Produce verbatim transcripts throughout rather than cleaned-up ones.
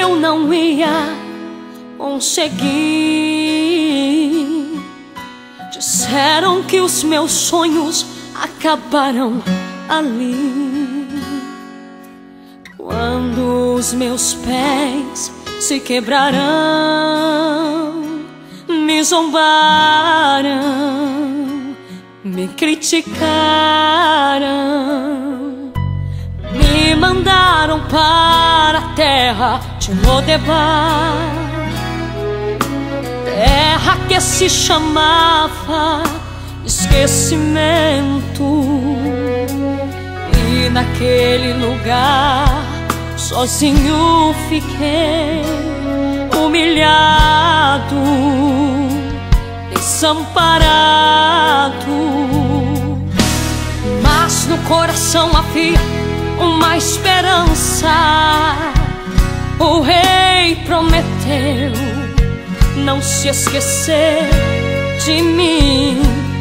eu não ia conseguir. Disseram que os meus sonhos acabaram ali, quando os meus pés se quebrarão. Me zombaram, me criticaram, me mandaram para a terra de Lodebar, terra que se chamava esquecimento. E naquele lugar sozinho fiquei, humilhado, desamparado. Mas no coração havia uma esperança. O rei prometeu não se esquecer de mim.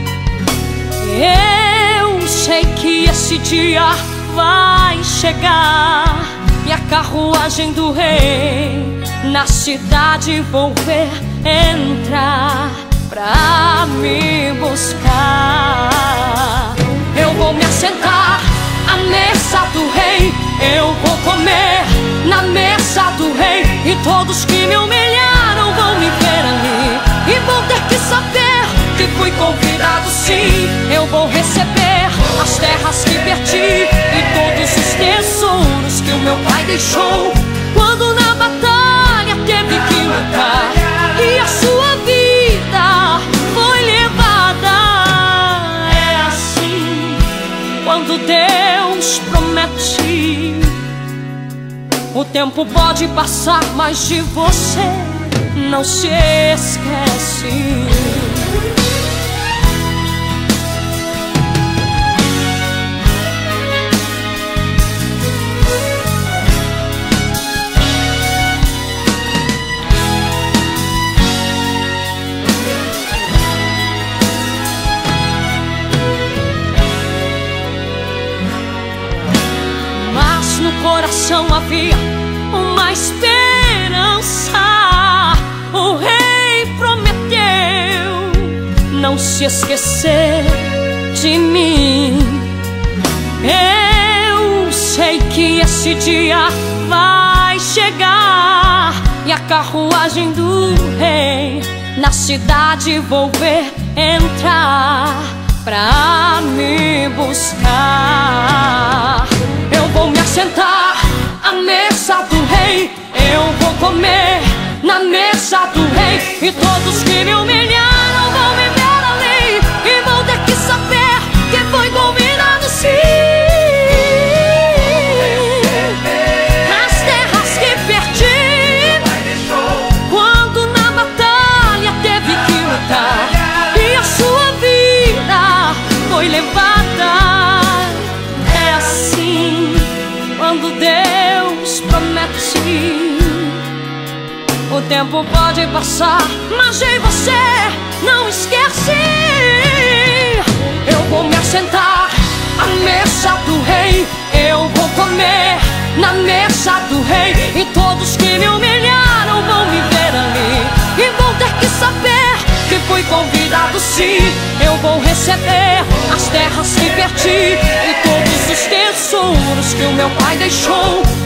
Eu sei que esse dia vai chegar, e a carruagem do rei na cidade vou ver entrar pra me buscar. Eu vou me assentar à mesa do rei, eu vou comer na mesa do rei, e todos que me humilharam vão me ver ali, e vão ter que saber que fui convidado sim. Eu vou receber as terras que perdi e todos os tesouros que o meu pai deixou, quando na batalha teve que lutar e a sua vida foi levada. É assim quando Deus promete. O tempo pode passar, mas de você não se esquece. No coração havia uma esperança. O rei prometeu não se esquecer de mim. Eu sei que esse dia vai chegar, e a carruagem do rei na cidade vou ver entrar pra me buscar. Eu vou me assentar à mesa do rei, eu vou comer na mesa do rei, e todos que me humilharam vão me ver ali, e vão ter que saber que foi convidado sim. Nas terras que perdi, quando na batalha teve que lutar, e a sua vida foi levada. É assim quando Deus promete. O tempo pode passar, mas de você não esquece. Eu vou me assentar à mesa do rei, eu vou comer na mesa do rei, e todos que me humilharam vão me ver ali, e vão ter que saber que fui convidado sim. Eu vou receber as terras que perdi e todos os tesouros que o meu pai deixou,